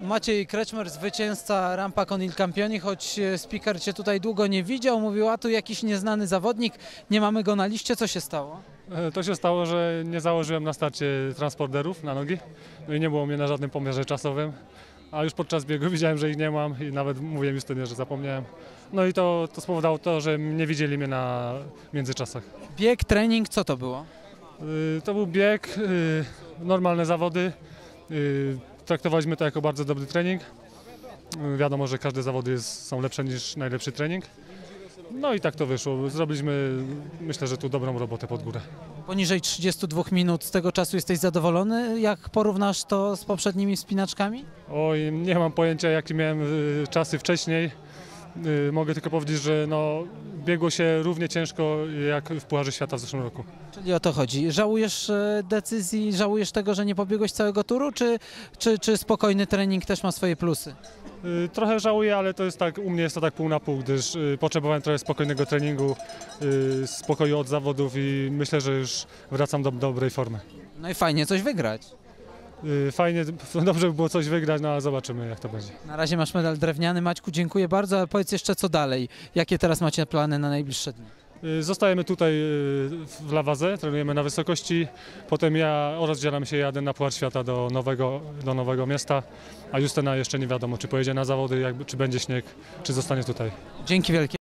Maciej Kreczmer, zwycięzca Rampa Con il Campioni, choć speaker Cię tutaj długo nie widział, mówił, a tu jakiś nieznany zawodnik, nie mamy go na liście, co się stało? To się stało, że nie założyłem na starcie transporterów na nogi, no i nie było mnie na żadnym pomiarze czasowym, a już podczas biegu widziałem, że ich nie mam i nawet mówiłem Justynie, że zapomniałem. No i to spowodowało to, że nie widzieli mnie na międzyczasach. Bieg, trening, co to było? To był bieg, normalne zawody, traktowaliśmy to jako bardzo dobry trening. Wiadomo, że każde zawody są lepsze niż najlepszy trening. No i tak to wyszło. Zrobiliśmy, myślę, że tu dobrą robotę pod górę. Poniżej 32 minut z tego czasu jesteś zadowolony? Jak porównasz to z poprzednimi wspinaczkami? Oj, nie mam pojęcia, jakie miałem czasy wcześniej. Mogę tylko powiedzieć, że biegło się równie ciężko jak w Pucharze Świata w zeszłym roku. Czyli o to chodzi. Żałujesz decyzji, żałujesz tego, że nie pobiegłeś całego turu, czy spokojny trening też ma swoje plusy? Trochę żałuję, ale to jest tak, u mnie jest to tak pół na pół, gdyż potrzebowałem trochę spokojnego treningu, spokoju od zawodów i myślę, że już wracam do dobrej formy. No i fajnie coś wygrać. Fajnie, dobrze by było coś wygrać, no ale zobaczymy, jak to będzie. Na razie masz medal drewniany. Maćku, dziękuję bardzo, ale powiedz jeszcze co dalej. Jakie teraz macie plany na najbliższe dni? Zostajemy tutaj w Lawaze, trenujemy na wysokości, potem ja rozdzielam się, jadę na Puchar Świata do nowego miasta, a Justyna jeszcze nie wiadomo, czy pojedzie na zawody, czy będzie śnieg, czy zostanie tutaj. Dzięki wielkie.